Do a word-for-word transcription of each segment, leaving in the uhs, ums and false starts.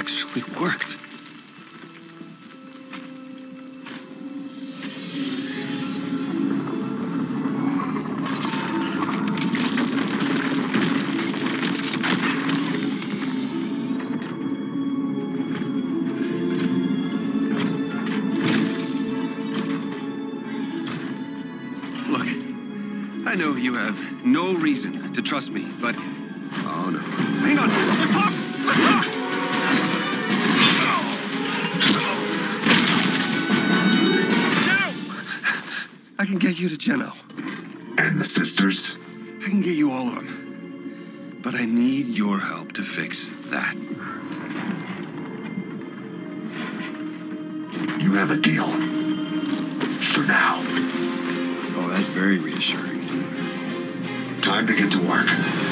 actually worked. Look, I know you have no reason to trust me, but... Oh, no. Hang on! Let's talk! Let's talk! I can get you to Geno. And the sisters? I can get you all of them. But I need your help to fix that. You have a deal. For now. Oh, that's very reassuring. Time to get to work.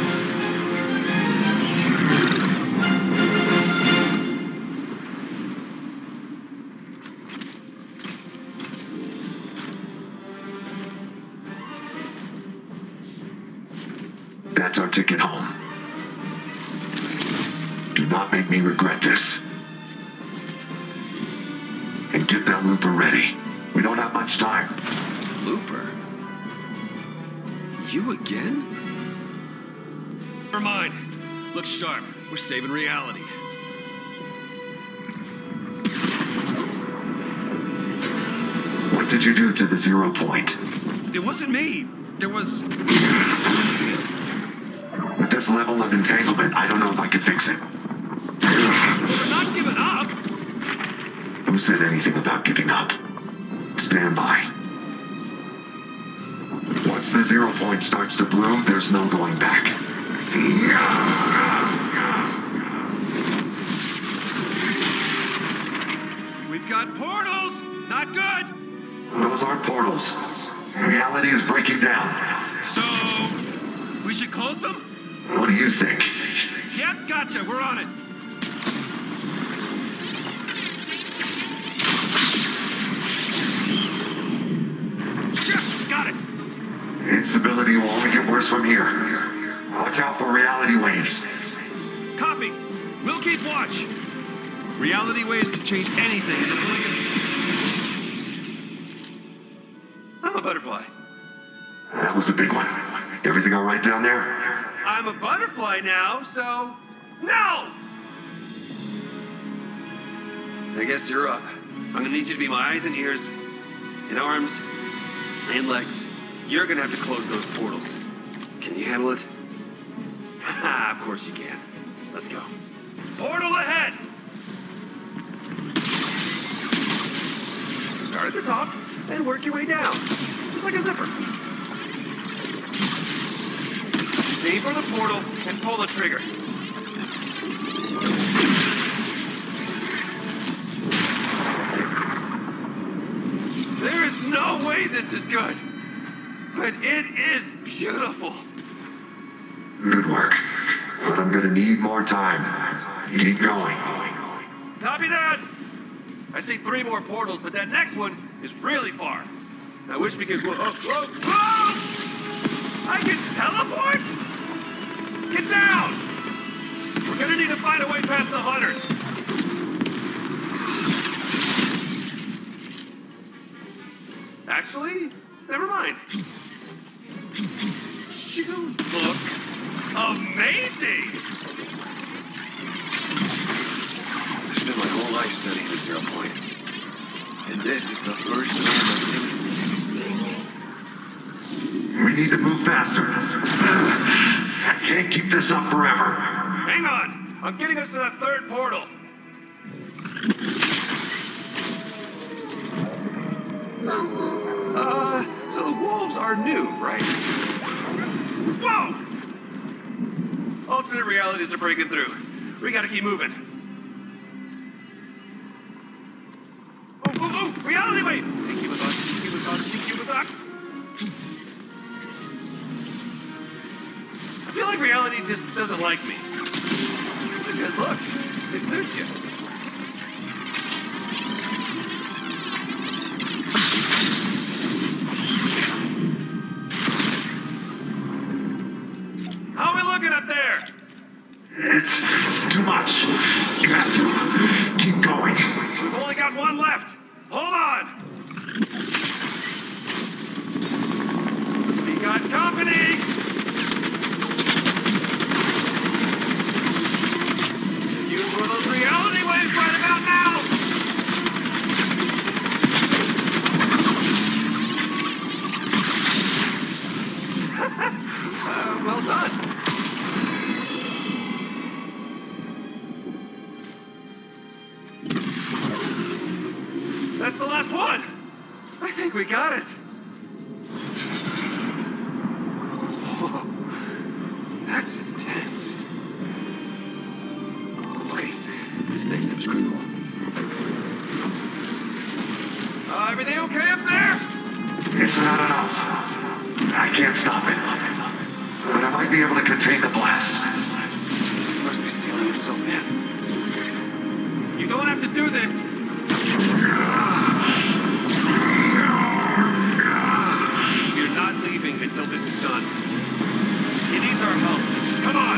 That's our ticket home. Do not make me regret this. And get that looper ready. We don't have much time. Looper? You again? Never mind. Look sharp. We're saving reality. What did you do to the zero point? It wasn't me. There was... With this level of entanglement, I don't know if I can fix it. We're not giving up. Who said anything about giving up? Stand by. Once the zero point starts to bloom, there's no going back. We've got portals. Not good. Those aren't portals. Reality is breaking down. So, we should close them? What do you think? Yep, gotcha. We're on it. Yes, got it. Instability will only get worse from here. Watch out for reality waves. Copy. We'll keep watch. Reality waves can change anything in the blink of... I'm a butterfly. That was a big one. Everything all right down there? I'm a butterfly now, so... No! I guess you're up. I'm gonna need you to be my eyes and ears, and arms, and legs. You're gonna have to close those portals. Can you handle it? Haha, of course you can. Let's go. Portal ahead! Start at the top, and work your way down. Just like a zipper. Aim for the portal, and pull the trigger. There is no way this is good. But it is beautiful. Good work. But I'm gonna need more time. Keep going. Copy that! I see three more portals, but that next one is really far. I wish we could... Whoa, whoa, whoa! I can teleport? Get down! We're gonna need to find a way past the hunters. Actually, never mind. You look amazing! I spent my whole life studying the zero point. And this is the first time I've ever seen anything. We need to move faster. I can't keep this up forever. Hang on! I'm getting us to that third portal. Uh, so the wolves are new, right? Whoa! Alternate realities are breaking through. We gotta keep moving. Oh, oh, oh! Reality wave! Thank you, Madonna. Thank you, Madonna. Thank you, Madonna. I feel like reality just doesn't like me. It's a good look. It suits you. How are we looking up there? It's too much. You have to that's the last one. I think we got it. Whoa. That's intense. Okay, this next step is critical. Uh, everything okay up there? It's not enough. I can't stop it. But I might be able to contain the blast. He must be sealing himself in. You don't have to do this. You're not leaving until this is done. He needs our help. Come on!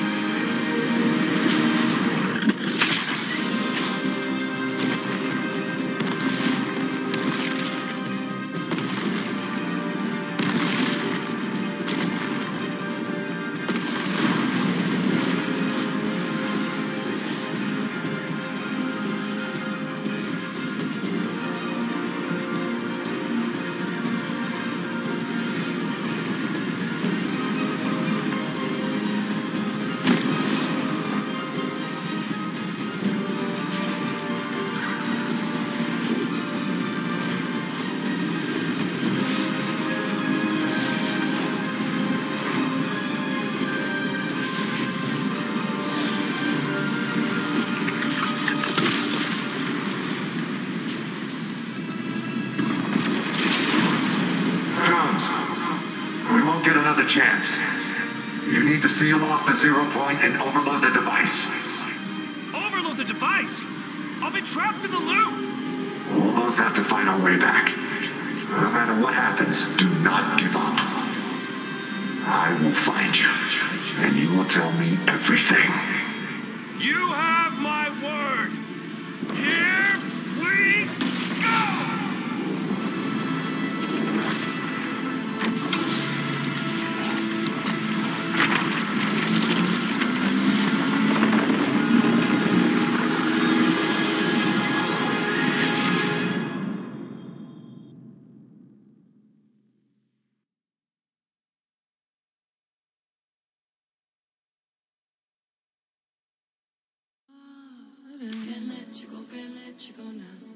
Get another chance. You need to seal off the zero point and overload the device. Overload the device? I'll be trapped in the loop! We'll both have to find our way back. No matter what happens, do not give up. I will find you, and you will tell me everything. You have my word! Here we go! Can't let you go, can't let you go now.